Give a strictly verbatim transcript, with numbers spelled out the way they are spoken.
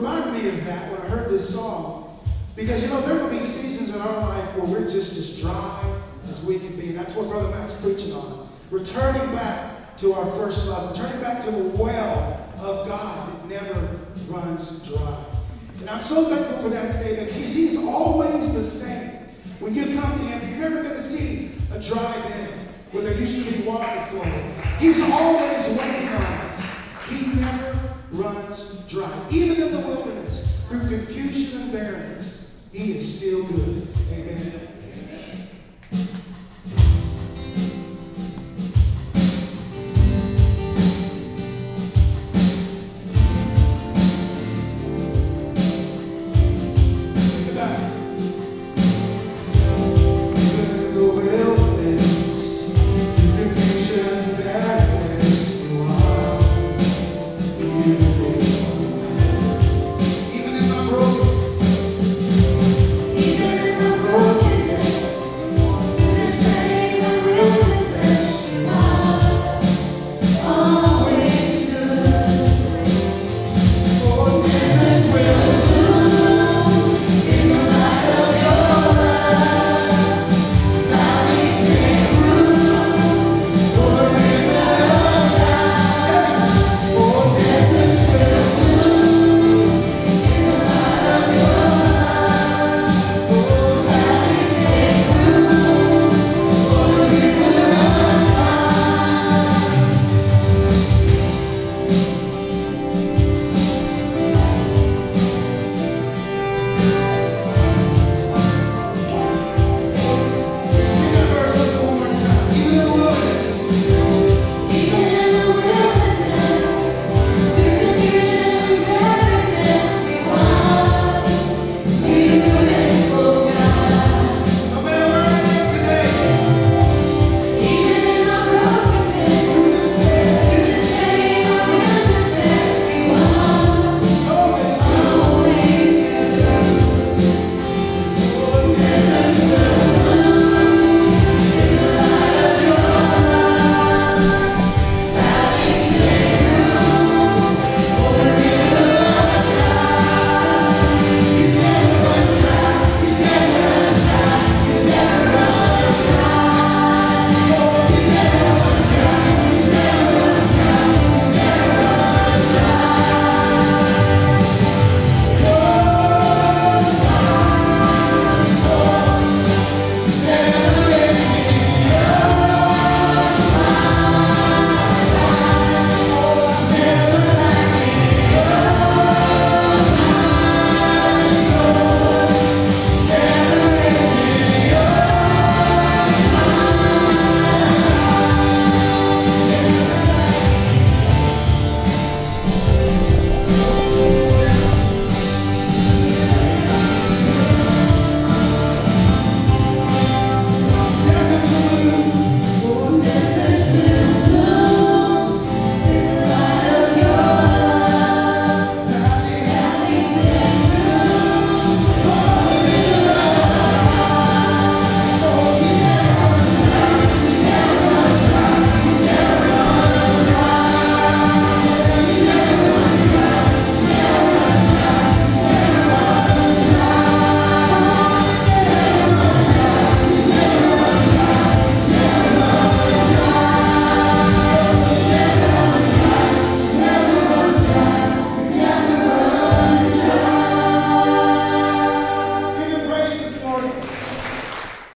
reminded me of that when I heard this song. Because, you know, there will be seasons in our life where we're just as dry as we can be. And that's what Brother Matt's preaching on. Returning back to our first love. Returning back to the well of God that never runs dry. And I'm so thankful for that today because he's always the same. When you come to him, you're never going to see a dry bed where there used to be water flowing. He's always waiting on us. He never runs dry. Even in the wilderness, through confusion and barrenness, he is still good. Amen.